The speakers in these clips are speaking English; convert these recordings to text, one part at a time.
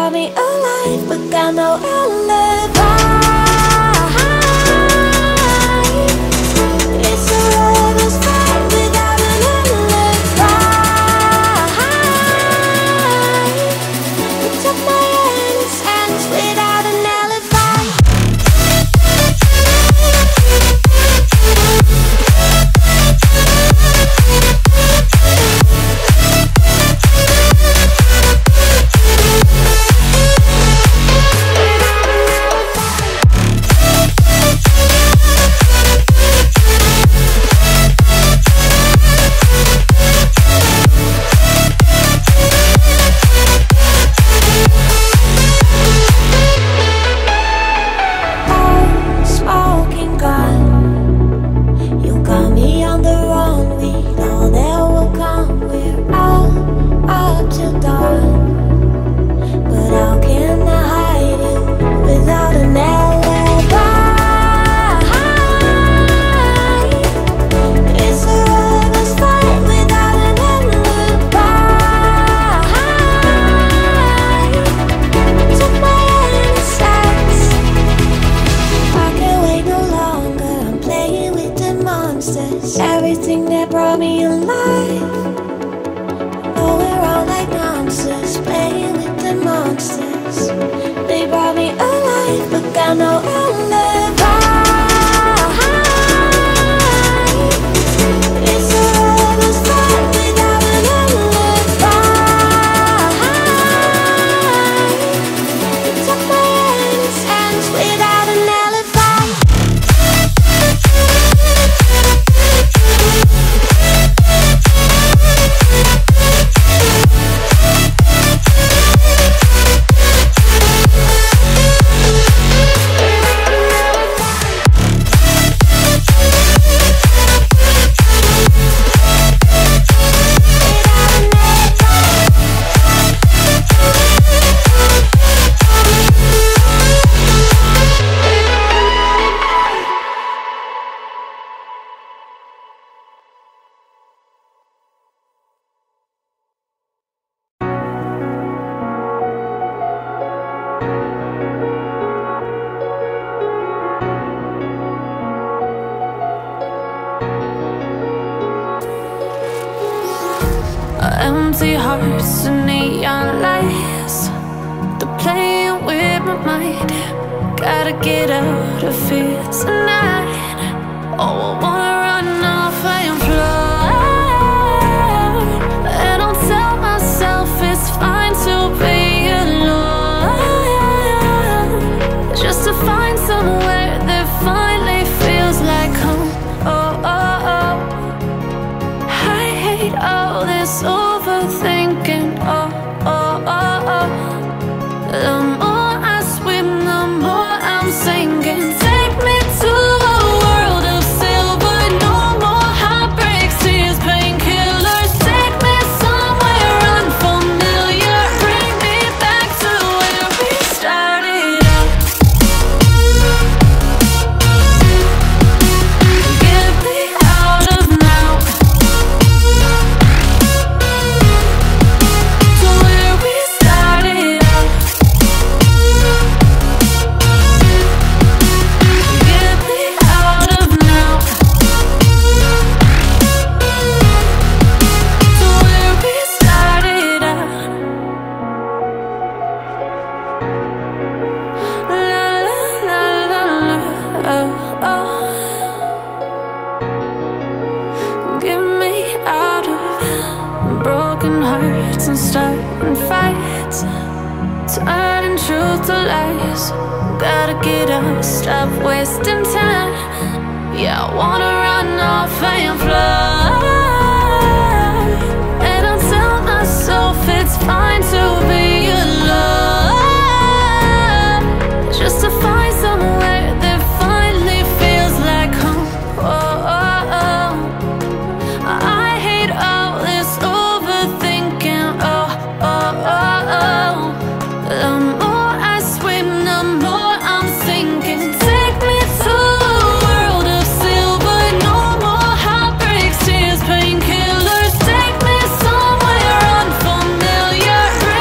brought me alive, but got no alibi. It's a lover's fight without an alibi. It's up my hands without an alibi. Everything that brought me alive, oh, we're all like monsters, playing with the monsters. They brought me alive, but got no alibi. It's a lover's fight without an alibi. It's up my hands without an alibi. Empty hearts and neon lights, they're playing with my mind. Gotta get out of here tonight. Oh, I wanna run off and fly, and I'll tell myself it's fine to be alone, just to find somewhere that finally feels like home. Oh, oh, oh. I hate all this overthinking, oh, oh, oh, oh. The more I swim, the more I'm sinking. Take me to a world of silver, no more heartbreaks, tears, painkillers. Take me somewhere unfamiliar, bring me back to where we started out. Get me out of now, to where we started out. Get me out of now, to where we started out. La la la la la, oh, oh. Get me out of broken hearts and starting fights, turning truth to lies. Gotta get up, stop wasting time. Yeah, I wanna run off and fly, and I'll tell myself it's fine to be alone, just to find somewhere that finally feels like home. Oh, oh, oh. I hate all this overthinking, oh, oh, oh, oh. The more I swim, the more I'm sinking. Take me to a world of silver, no more heartbreaks, tears, painkillers. Take me somewhere unfamiliar,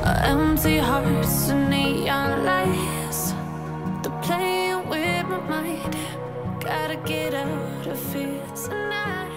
Empty hearts and neon lights, they're playing with my mind. Gotta get out of here tonight.